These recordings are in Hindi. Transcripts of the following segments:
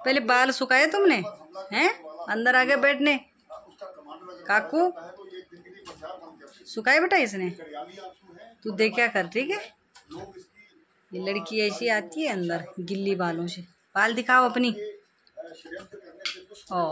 पहले बाल सुखाए तुमने हैं? अंदर आके बैठने काकू सुखाए बेटा इसने। तू देख क्या कर, ठीक है। ये लड़की ऐसी आती है अंदर गिल्ली बालों से। बाल दिखाओ अपनी। ओ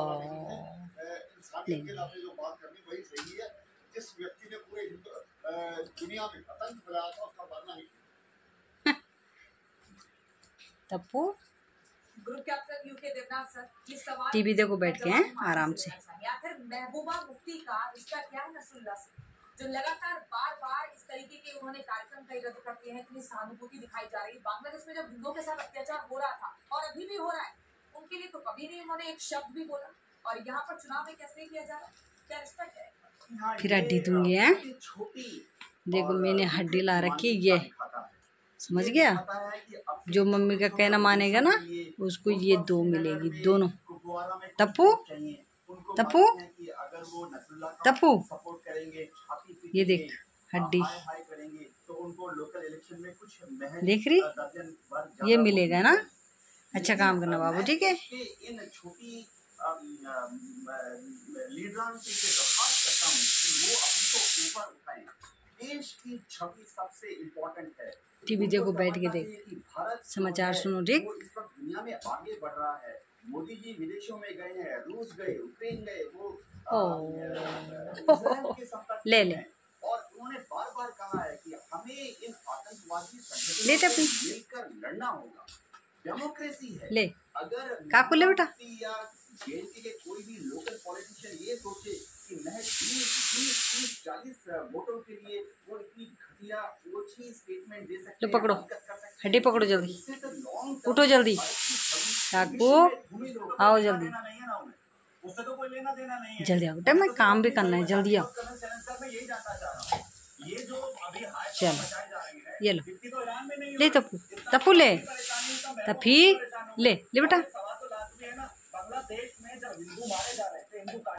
Tappu group captain U K Devnath sir, ये सवाल टीवी देखो बैठ के हैं आराम से। आखिर महबूबा मुफ्ती का रिश्ता क्या है नसरुल्लाह से, जो लगातार बार इस तरीके के उन्होंने कार्यक्रम कई रद्द करते हैं। इतनी सहानुभूति दिखाई जा रही है। बांग्लादेश में जब हिंदुओं के साथ अत्याचार हो रहा था और अभी भी हो रहा है, उनके लिए तो कभी नहीं उन्होंने एक शब्द भी बोला। और यहाँ पर चुनाव में कैसे किया जा रहा है, क्या रिश्ता है। फिर हड्डी दूंगी है। देखो मैंने हड्डी ला रखी ये, समझ गया। जो मम्मी का कहना मानेगा ना उसको ये 2 मिलेगी, दोनों। टप्पू टप्पू टप्पू ये देख हड्डी देख रही, ये मिलेगा ना। अच्छा काम करना बाबू, ठीक है। देश की छवि सबसे इम्पोर्टेंट है। टीवी देखो बैठ के देख, समाचार सुनो, ठीक। इस वक्त दुनिया में आगे बढ़ रहा है। मोदी जी विदेशों में गए हैं, रूस गए, यूक्रेन गए, वो ले ले और उन्होंने बार कहा है कि हमें इन आतंकवादी संगठनों से मिलकर लड़ना होगा। डेमोक्रेसी है। ले अगर काकू ले बेटा। या जेएनके के कोई भी लोकल पॉलिटिशियन ये सोचे कि महज 20-40 वोटों के लिए वो इतनी घटिया ओछी स्टेटमेंट दे सकते हैं, पकड़ो हड्डी पकड़ो, जल्दी उठो, जल्दी काकू आओ, जल्दी जल्दी आओ बेटा, मैं काम भी करना है, जल्दी आओ। चलो ये लो, ले तप्पू तप्पू ले तफी ले बेटा।